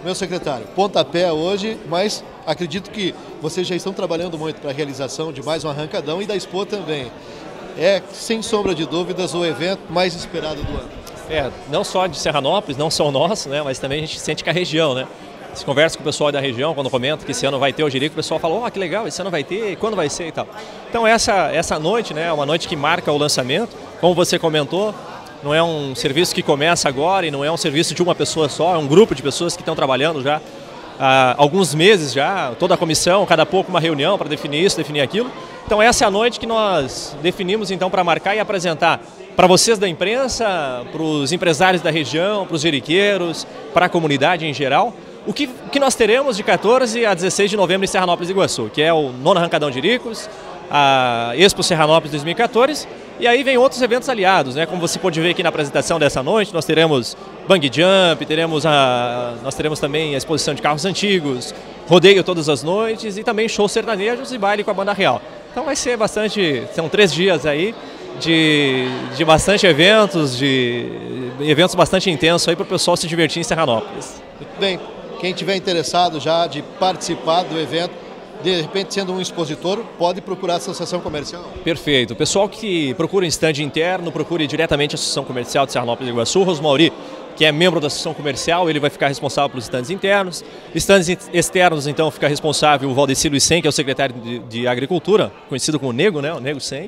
Meu secretário, pontapé hoje, mas acredito que vocês já estão trabalhando muito para a realização de mais um arrancadão e da Expo também. É, sem sombra de dúvidas, o evento mais esperado do ano. Não só de Serranópolis, não só o nosso, né, mas também a gente sente que a região, né? Se conversa com o pessoal da região, quando comenta que esse ano vai ter o Jerico, o pessoal fala, que legal, esse ano vai ter, quando vai ser e tal. Então essa noite, né, é uma noite que marca o lançamento, como você comentou, não é um serviço que começa agora e não é um serviço de uma pessoa só, é um grupo de pessoas que estão trabalhando já há alguns meses já, toda a comissão, cada pouco uma reunião para definir isso, definir aquilo. Então essa é a noite que nós definimos então para marcar e apresentar para vocês da imprensa, para os empresários da região, para os jeriqueiros, para a comunidade em geral, o que nós teremos de 14 a 16 de novembro em Serranópolis do Iguaçu, que é o 9º Arrancadão de Jericos, a Expo Serranópolis 2014, e aí vem outros eventos aliados, né? Como você pode ver aqui na apresentação dessa noite, nós teremos Bang Jump, nós teremos também a exposição de carros antigos, rodeio todas as noites e também shows sertanejos e baile com a banda real. Então vai ser são 3 dias aí de bastante eventos, de eventos bastante intensos aí para o pessoal se divertir em Serranópolis. Muito bem, quem tiver interessado já de participar do evento, de repente sendo um expositor, pode procurar a Associação Comercial? Perfeito. O pessoal que procura um stand interno, procure diretamente a Associação Comercial de Serranópolis do Iguaçu. Rosmauri, que é membro da Associação Comercial, ele vai ficar responsável pelos stands internos. Stands externos, então, fica responsável o Valdecir Lucen, que é o secretário de Agricultura, conhecido como Nego, né? O Nego Sen.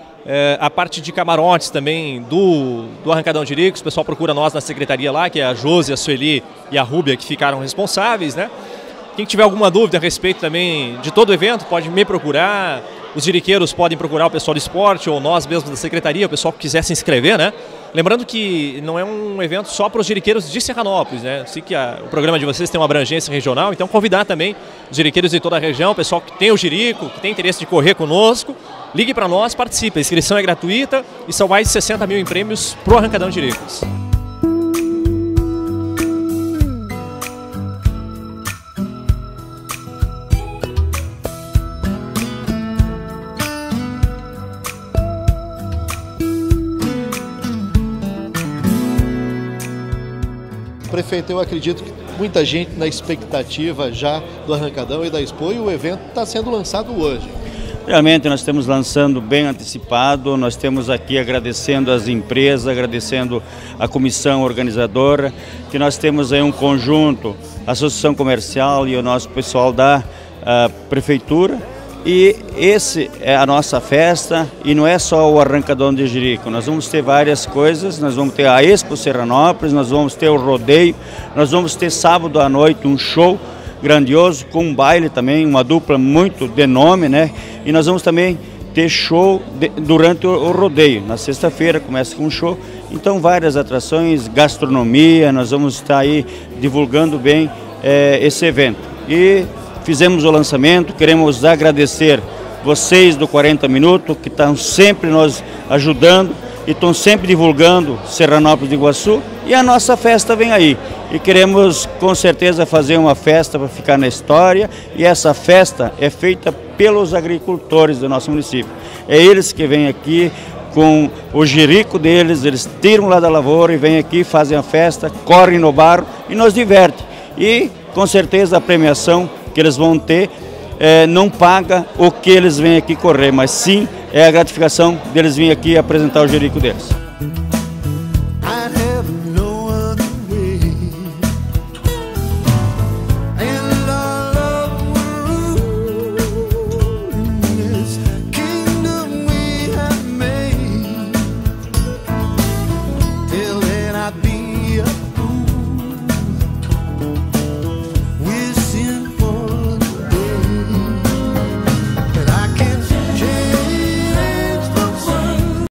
A parte de camarotes também do Arrancadão de Jericos, o pessoal procura nós na secretaria lá, que é a Josi, a Sueli e a Rúbia, que ficaram responsáveis, né? Quem tiver alguma dúvida a respeito também de todo o evento, pode me procurar. Os jeriqueiros podem procurar o pessoal do esporte ou nós mesmos da secretaria, o pessoal que quiser se inscrever, né? Lembrando que não é um evento só para os jeriqueiros de Serranópolis, né? Sei que o programa de vocês tem uma abrangência regional, então convidar também os jeriqueiros de toda a região, o pessoal que tem o jerico, que tem interesse de correr conosco, ligue para nós, participe. A inscrição é gratuita e são mais de 60 mil em prêmios para o Arrancadão de Jericos. Prefeito, eu acredito que muita gente na expectativa já do Arrancadão e da Expo, e o evento está sendo lançado hoje. Realmente nós estamos lançando bem antecipado, nós temos aqui agradecendo as empresas, agradecendo a comissão organizadora, que nós temos aí um conjunto, a Associação Comercial e o nosso pessoal da Prefeitura. E esse é a nossa festa e não é só o Arrancadão de Jerico, nós vamos ter várias coisas, nós vamos ter a Expo Serranópolis, nós vamos ter o rodeio, nós vamos ter sábado à noite um show grandioso com um baile também, uma dupla muito de nome, né? E nós vamos também ter show durante o rodeio, na sexta-feira começa com um show, então várias atrações, gastronomia, nós vamos estar aí divulgando bem esse evento. E fizemos o lançamento, queremos agradecer vocês do 40 Minutos, que estão sempre nos ajudando e estão sempre divulgando Serranópolis do Iguaçu, e a nossa festa vem aí. E queremos com certeza fazer uma festa para ficar na história, e essa festa é feita pelos agricultores do nosso município. É eles que vêm aqui com o jerico deles, eles tiram lá da lavoura e vêm aqui, fazem a festa, correm no barro e nos divertem. E com certeza a premiação que eles vão ter não paga o que eles vêm aqui correr, mas sim é a gratificação deles virem aqui apresentar o jerico deles.